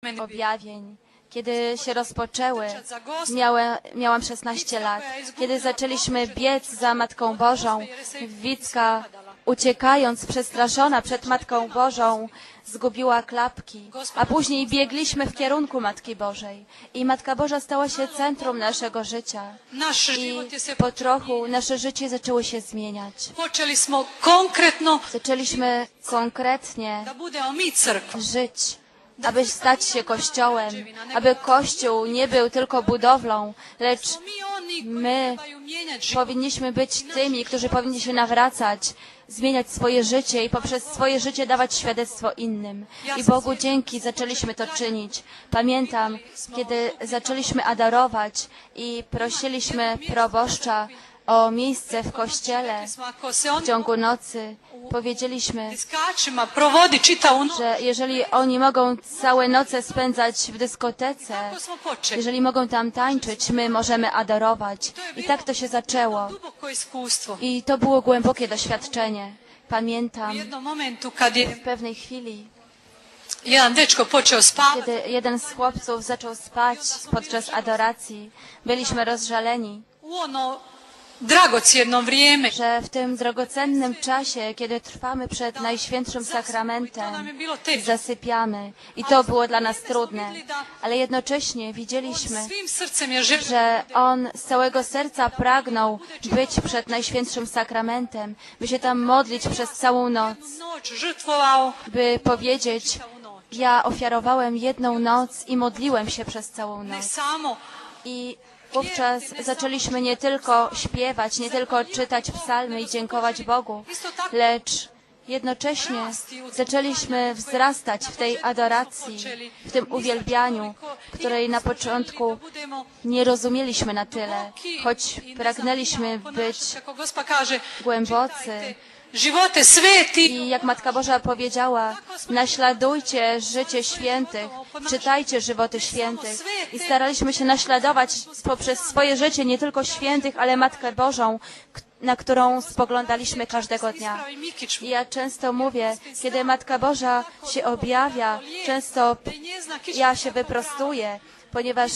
objawień, kiedy się rozpoczęły, miałam 16 lat, kiedy zaczęliśmy biec za Matką Bożą, Wicka, uciekając, przestraszona przed Matką Bożą, zgubiła klapki, a później biegliśmy w kierunku Matki Bożej. I Matka Boża stała się centrum naszego życia. I po trochu nasze życie zaczęło się zmieniać. Zaczęliśmy konkretnie żyć, aby stać się Kościołem, aby Kościół nie był tylko budowlą, lecz my powinniśmy być tymi, którzy powinni się nawracać, zmieniać swoje życie i poprzez swoje życie dawać świadectwo innym. I Bogu dzięki zaczęliśmy to czynić. Pamiętam, kiedy zaczęliśmy adorować i prosiliśmy proboszcza o miejsce w kościele w ciągu nocy. Powiedzieliśmy, że jeżeli oni mogą całe noce spędzać w dyskotece, jeżeli mogą tam tańczyć, my możemy adorować. I tak to się zaczęło. I to było głębokie doświadczenie. Pamiętam w pewnej chwili, kiedy jeden z chłopców zaczął spać podczas adoracji, byliśmy rozżaleni, że w tym drogocennym czasie, kiedy trwamy przed Najświętszym Sakramentem, zasypiamy. I to było dla nas trudne. Ale jednocześnie widzieliśmy, że on z całego serca pragnął być przed Najświętszym Sakramentem, by się tam modlić przez całą noc, by powiedzieć: ja ofiarowałem jedną noc i modliłem się przez całą noc. I wówczas zaczęliśmy nie tylko śpiewać, nie tylko czytać psalmy i dziękować Bogu, lecz jednocześnie zaczęliśmy wzrastać w tej adoracji, w tym uwielbianiu, której na początku nie rozumieliśmy na tyle, choć pragnęliśmy być głębocy. I jak Matka Boża powiedziała, naśladujcie życie świętych, czytajcie żywoty świętych. I staraliśmy się naśladować poprzez swoje życie nie tylko świętych, ale Matkę Bożą, na którą spoglądaliśmy każdego dnia. I ja często mówię, kiedy Matka Boża się objawia, często ja się wyprostuję, ponieważ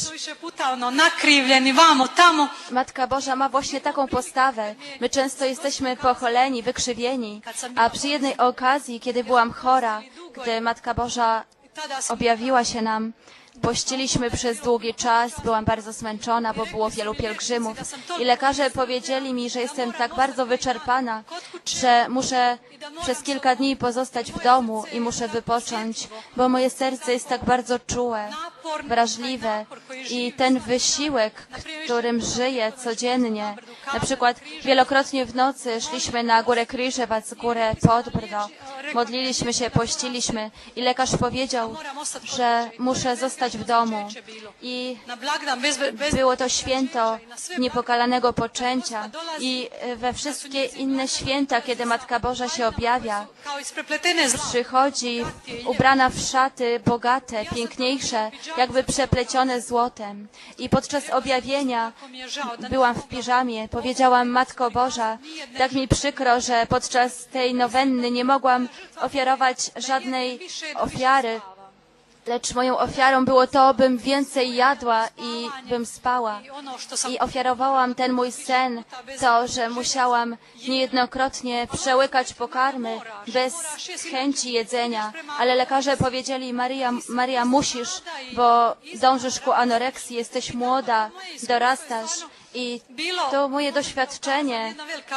Matka Boża ma właśnie taką postawę. My często jesteśmy pocholeni, wykrzywieni, a przy jednej okazji, kiedy byłam chora, gdy Matka Boża objawiła się nam, pościliśmy przez długi czas, byłam bardzo zmęczona, bo było wielu pielgrzymów i lekarze powiedzieli mi, że jestem tak bardzo wyczerpana, że muszę przez kilka dni pozostać w domu i muszę wypocząć, bo moje serce jest tak bardzo czułe, wrażliwe i ten wysiłek, którym żyję codziennie, na przykład wielokrotnie w nocy szliśmy na górę Kryżewac, górę Podbrdo, modliliśmy się, pościliśmy i lekarz powiedział, że muszę zostać w domu. I było to święto niepokalanego poczęcia i we wszystkie inne święta, kiedy Matka Boża się objawia, przychodzi ubrana w szaty bogate, piękniejsze, jakby przeplecione złotem. I podczas objawienia byłam w piżamie, powiedziałam: Matko Boża, tak mi przykro, że podczas tej nowenny nie mogłam ofiarować żadnej ofiary, lecz moją ofiarą było to, bym więcej jadła i bym spała. I ofiarowałam ten mój sen, to, że musiałam niejednokrotnie przełykać pokarmy bez chęci jedzenia. Ale lekarze powiedzieli: Maria, musisz, bo dążysz ku anoreksji, jesteś młoda, dorastasz. I to moje doświadczenie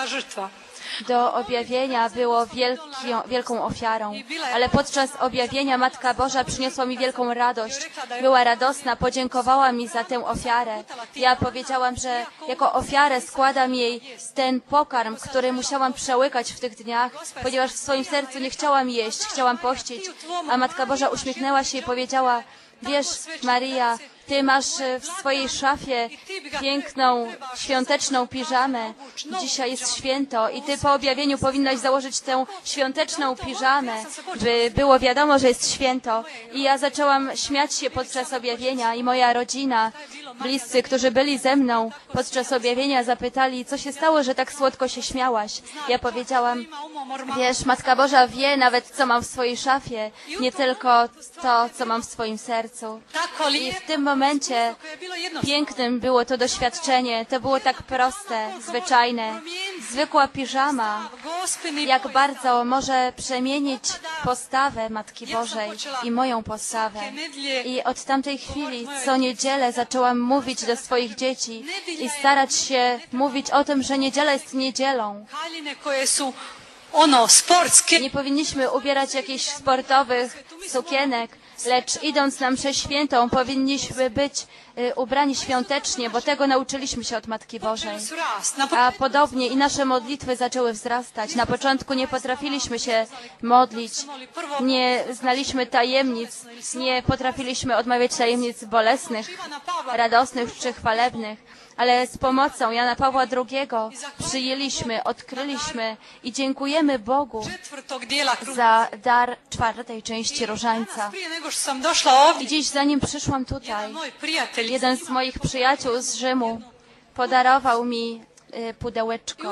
do objawienia było wielką ofiarą. Ale podczas objawienia Matka Boża przyniosła mi wielką radość. Była radosna, podziękowała mi za tę ofiarę. Ja powiedziałam, że jako ofiarę składam jej ten pokarm, który musiałam przełykać w tych dniach, ponieważ w swoim sercu nie chciałam jeść, chciałam pościć. A Matka Boża uśmiechnęła się i powiedziała: wiesz, Maria, Ty masz w swojej szafie piękną, świąteczną piżamę. Dzisiaj jest święto i Ty po objawieniu powinnaś założyć tę świąteczną piżamę, by było wiadomo, że jest święto. I ja zaczęłam śmiać się podczas objawienia i moja rodzina, bliscy, którzy byli ze mną podczas objawienia, zapytali, co się stało, że tak słodko się śmiałaś. Ja powiedziałam, wiesz, Matka Boża wie nawet, co mam w swojej szafie, nie tylko to, co mam w swoim sercu. I w tym momencie pięknym było to doświadczenie. To było tak proste, zwyczajne. Zwykła piżama, jak bardzo może przemienić postawę Matki Bożej i moją postawę. I od tamtej chwili co niedzielę zaczęłam mówić do swoich dzieci i starać się mówić o tym, że niedziela jest niedzielą. Nie powinniśmy ubierać jakichś sportowych sukienek, lecz idąc na mszę świętą powinniśmy być ubrani świątecznie, bo tego nauczyliśmy się od Matki Bożej. A podobnie i nasze modlitwy zaczęły wzrastać. Na początku nie potrafiliśmy się modlić, nie znaliśmy tajemnic, nie potrafiliśmy odmawiać tajemnic bolesnych, radosnych czy chwalebnych. Ale z pomocą Jana Pawła II przyjęliśmy, odkryliśmy i dziękujemy Bogu za dar czwartej części różańca. I dziś, zanim przyszłam tutaj, jeden z moich przyjaciół z Rzymu podarował mi pudełeczko.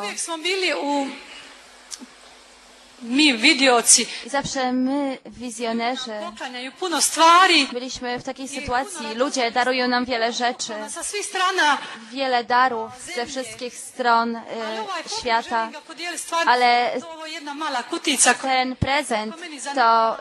I zawsze my, wizjonerzy, byliśmy w takiej sytuacji. Ludzie darują nam wiele rzeczy, wiele darów ze wszystkich stron świata, ale ten prezent to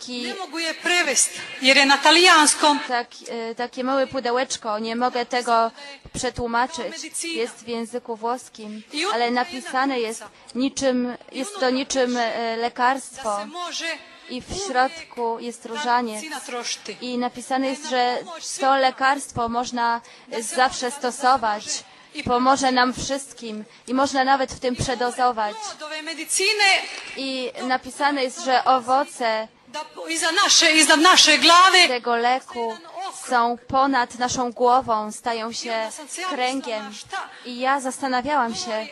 takie małe pudełeczko, nie mogę tego przetłumaczyć, jest w języku włoskim, ale napisane jest to niczym lekarstwo i w środku jest różaniec i napisane jest, że to lekarstwo można zawsze stosować, pomoże nam wszystkim i można nawet w tym przedozować. I napisane jest, że owoce tego leku są ponad naszą głową, stają się kręgiem. I ja zastanawiałam się,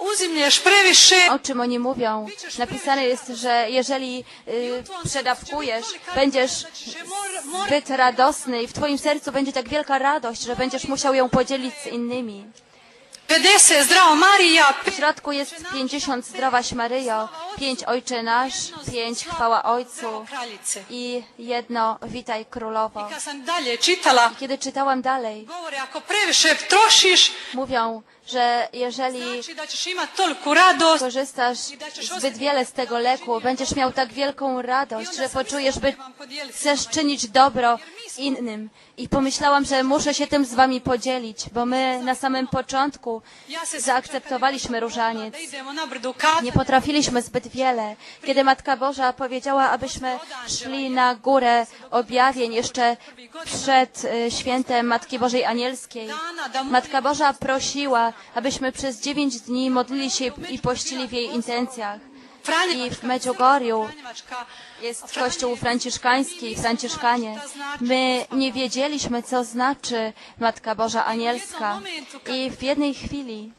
o czym oni mówią. Napisane jest, że jeżeli przedawkujesz, będziesz zbyt radosny i w Twoim sercu będzie tak wielka radość, że będziesz musiał ją podzielić z innymi. W środku jest 50 Zdrowaś Maryjo, 5 Ojcze Nasz, 5 Chwała Ojcu i 1 Witaj Królowo. Kiedy czytałam dalej, mówią, że jeżeli korzystasz zbyt wiele z tego leku, będziesz miał tak wielką radość, że poczujesz, że chcesz czynić dobro innym. I pomyślałam, że muszę się tym z Wami podzielić, bo my na samym początku zaakceptowaliśmy różaniec. Nie potrafiliśmy zbyt wiele. Kiedy Matka Boża powiedziała, abyśmy szli na górę objawień jeszcze przed świętem Matki Bożej Anielskiej, Matka Boża prosiła, abyśmy przez 9 dni modlili się i pościli w jej intencjach. I w Medjugorju jest kościół franciszkański, Franciszkanie. My nie wiedzieliśmy, co znaczy Matka Boża Anielska. I w jednej chwili,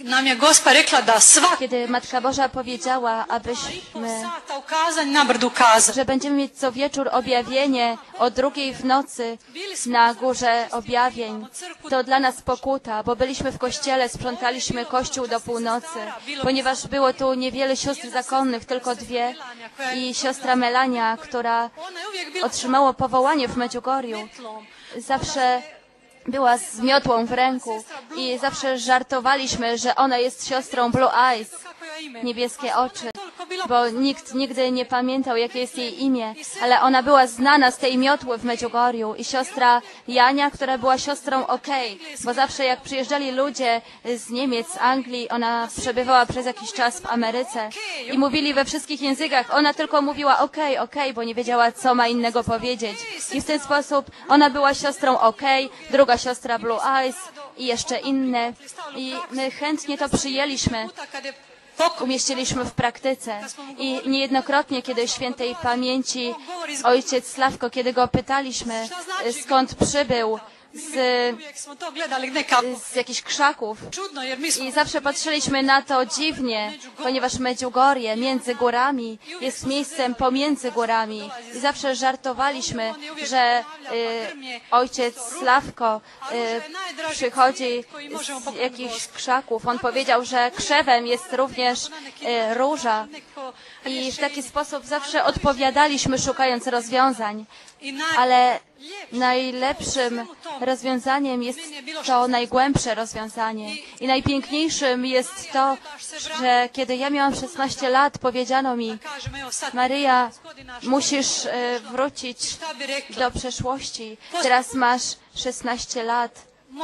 kiedy Matka Boża powiedziała, abyśmy, że będziemy mieć co wieczór objawienie o 2 w nocy na górze objawień, to dla nas pokuta, bo byliśmy w kościele, sprzątaliśmy kościół do północy, ponieważ było tu niewiele sióstr zakonnych, tylko 2 i siostra Melania, która otrzymała powołanie w Medjugorju, zawsze była z miotłą w ręku i zawsze żartowaliśmy, że ona jest siostrą Blue Eyes, niebieskie oczy, bo nikt nigdy nie pamiętał, jakie jest jej imię, ale ona była znana z tej miotły w Medjugorju i siostra Jania, która była siostrą Okej, bo zawsze jak przyjeżdżali ludzie z Niemiec, z Anglii, ona przebywała przez jakiś czas w Ameryce i mówili we wszystkich językach, ona tylko mówiła Okej, Okej, bo nie wiedziała, co ma innego powiedzieć. I w ten sposób ona była siostrą Okej, druga siostra Blue Eyes i jeszcze inne. I my chętnie to przyjęliśmy. Umieściliśmy w praktyce i niejednokrotnie, kiedy świętej pamięci ojciec Sławko, kiedy go pytaliśmy, skąd przybył, z jakichś krzaków. I zawsze patrzyliśmy na to dziwnie, ponieważ Medjugorje między górami jest miejscem pomiędzy górami. I zawsze żartowaliśmy, że ojciec Sławko przychodzi z jakichś krzaków. On powiedział, że krzewem jest również róża. I w taki sposób zawsze odpowiadaliśmy, szukając rozwiązań. Ale najlepszym rozwiązaniem jest to najgłębsze rozwiązanie. I najpiękniejszym jest to, że kiedy ja miałam 16 lat, powiedziano mi: Maryja, musisz wrócić do przeszłości. Teraz masz 16 lat.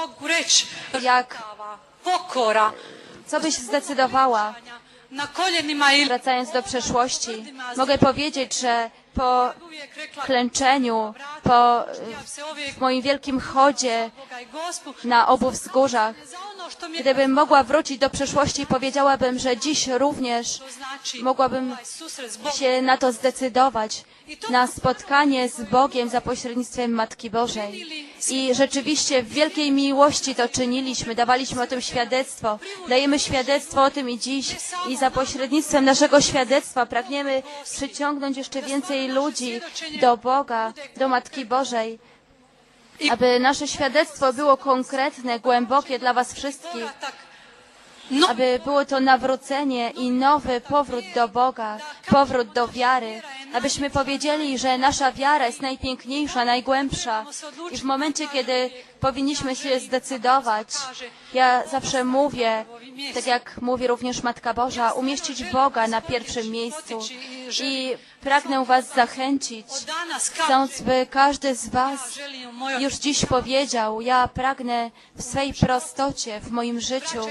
Co byś zdecydowała? Wracając do przeszłości, mogę powiedzieć, że po klęczeniu, w moim wielkim chodzie na obu wzgórzach, gdybym mogła wrócić do przeszłości, powiedziałabym, że dziś również mogłabym się na to zdecydować, na spotkanie z Bogiem za pośrednictwem Matki Bożej. I rzeczywiście w wielkiej miłości to czyniliśmy, dawaliśmy o tym świadectwo, dajemy świadectwo o tym i dziś. I za pośrednictwem naszego świadectwa pragniemy przyciągnąć jeszcze więcej ludzi do Boga, do Matki Bożej, aby nasze świadectwo było konkretne, głębokie dla was wszystkich, aby było to nawrócenie i nowy powrót do Boga, powrót do wiary, abyśmy powiedzieli, że nasza wiara jest najpiękniejsza, najgłębsza i w momencie, kiedy powinniśmy się zdecydować, ja zawsze mówię, tak jak mówi również Matka Boża, umieścić Boga na pierwszym miejscu i pragnę was zachęcić, chcąc, by każdy z was już dziś powiedział: ja pragnę w swej prostocie, w moim życiu,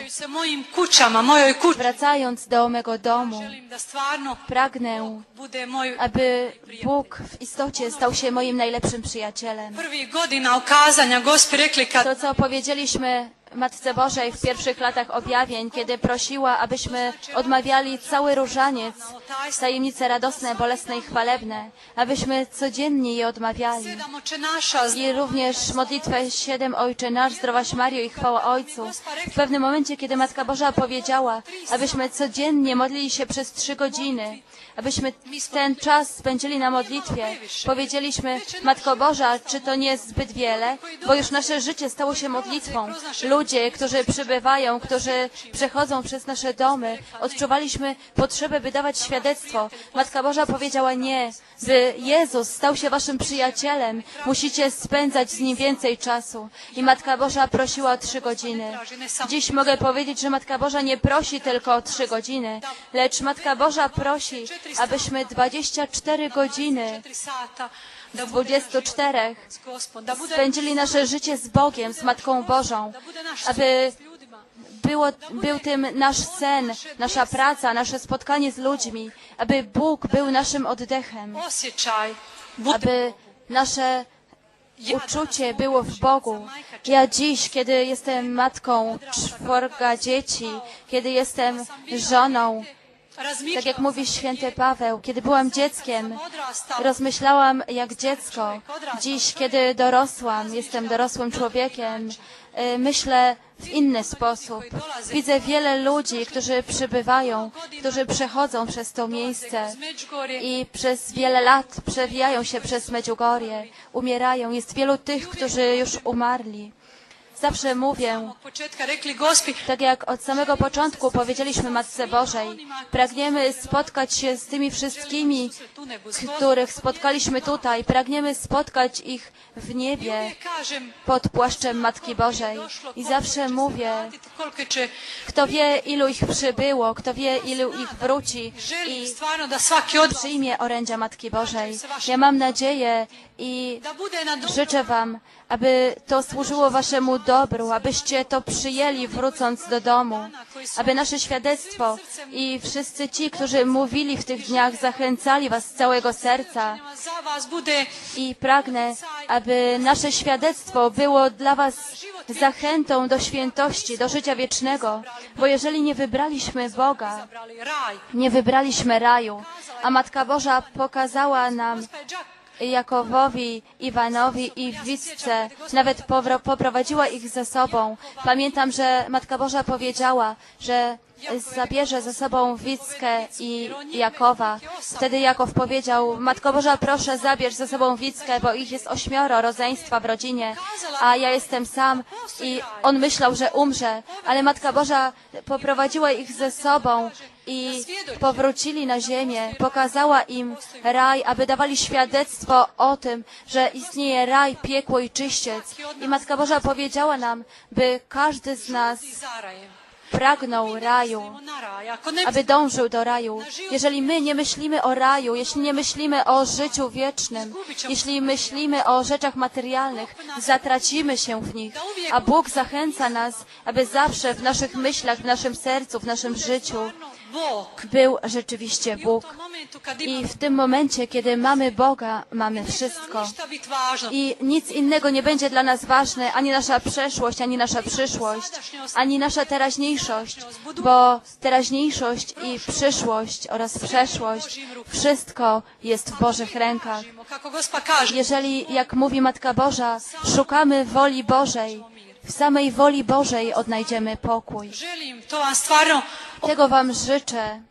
wracając do mego domu, pragnę, aby Bóg w istocie stał się moim najlepszym przyjacielem. To, co powiedzieliśmy Matce Bożej w pierwszych latach objawień, kiedy prosiła, abyśmy odmawiali cały różaniec, tajemnice radosne, bolesne i chwalebne, abyśmy codziennie je odmawiali. I również modlitwę 7 Ojcze Nasz, Zdrowaś Mario i chwała Ojcu. W pewnym momencie, kiedy Matka Boża powiedziała, abyśmy codziennie modlili się przez 3 godziny, abyśmy ten czas spędzili na modlitwie, powiedzieliśmy: Matko Boża, czy to nie jest zbyt wiele? Bo już nasze życie stało się modlitwą. Ludzie, którzy przybywają, którzy przechodzą przez nasze domy, odczuwaliśmy potrzebę, by dawać świadectwo. Matka Boża powiedziała: nie, by Jezus stał się waszym przyjacielem, musicie spędzać z Nim więcej czasu. I Matka Boża prosiła o 3 godziny. Dziś mogę powiedzieć, że Matka Boża nie prosi tylko o 3 godziny, lecz Matka Boża prosi, abyśmy 24 godziny z 24 spędzili nasze życie z Bogiem, z Matką Bożą, aby był tym nasz sen, nasza praca, nasze spotkanie z ludźmi, aby Bóg był naszym oddechem, aby nasze uczucie było w Bogu. Ja dziś, kiedy jestem matką 4 dzieci, kiedy jestem żoną, tak jak mówi święty Paweł, kiedy byłam dzieckiem, rozmyślałam jak dziecko. Dziś, kiedy dorosłam, jestem dorosłym człowiekiem, myślę w inny sposób. Widzę wiele ludzi, którzy przybywają, którzy przechodzą przez to miejsce i przez wiele lat przewijają się przez Medjugorje, umierają. Jest wielu tych, którzy już umarli. Zawsze mówię, tak jak od samego początku powiedzieliśmy Matce Bożej, pragniemy spotkać się z tymi wszystkimi, których spotkaliśmy tutaj, pragniemy spotkać ich w niebie pod płaszczem Matki Bożej. I zawsze mówię, kto wie, ilu ich przybyło, kto wie, ilu ich wróci i przyjmie orędzia Matki Bożej. Ja mam nadzieję i życzę wam, aby to służyło waszemu dobru, abyście to przyjęli, wrócąc do domu, aby nasze świadectwo i wszyscy ci, którzy mówili w tych dniach, zachęcali was z całego serca. I pragnę, aby nasze świadectwo było dla was zachętą do świętości, do życia wiecznego, bo jeżeli nie wybraliśmy Boga, nie wybraliśmy raju, a Matka Boża pokazała nam Jakowowi, Iwanowi i Wicce, nawet poprowadziła ich ze sobą. Pamiętam, że Matka Boża powiedziała, że zabierze ze sobą Wickę i Jakowa. Wtedy Jakov powiedział: Matko Boża, proszę, zabierz ze sobą Wickę, bo ich jest 8 rodzeństwa w rodzinie, a ja jestem sam. I on myślał, że umrze, ale Matka Boża poprowadziła ich ze sobą i powrócili na ziemię. Pokazała im raj, aby dawali świadectwo o tym, że istnieje raj, piekło i czyściec. I Matka Boża powiedziała nam, by każdy z nas pragnął raju, aby dążył do raju. Jeżeli my nie myślimy o raju, jeśli nie myślimy o życiu wiecznym, jeśli myślimy o rzeczach materialnych, zatracimy się w nich. A Bóg zachęca nas, aby zawsze w naszych myślach, w naszym sercu, w naszym życiu był rzeczywiście Bóg. I w tym momencie, kiedy mamy Boga, mamy wszystko. I nic innego nie będzie dla nas ważne, ani nasza przeszłość, ani nasza przyszłość, ani nasza teraźniejszość, bo teraźniejszość i przyszłość oraz przeszłość, wszystko jest w Bożych rękach. Jeżeli, jak mówi Matka Boża, szukamy woli Bożej, w samej woli Bożej odnajdziemy pokój. Tego Wam życzę.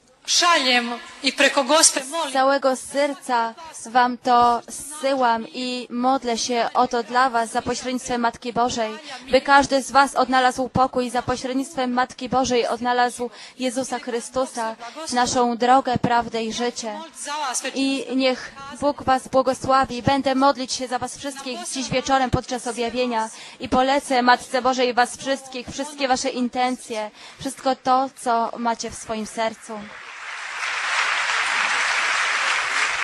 Z całego serca Wam to zsyłam i modlę się o to dla Was za pośrednictwem Matki Bożej, by każdy z Was odnalazł pokój, za pośrednictwem Matki Bożej odnalazł Jezusa Chrystusa, naszą drogę, prawdę i życie. I niech Bóg Was błogosławi. Będę modlić się za Was wszystkich dziś wieczorem podczas objawienia i polecę Matce Bożej Was wszystkich, wszystkie Wasze intencje, wszystko to, co macie w swoim sercu.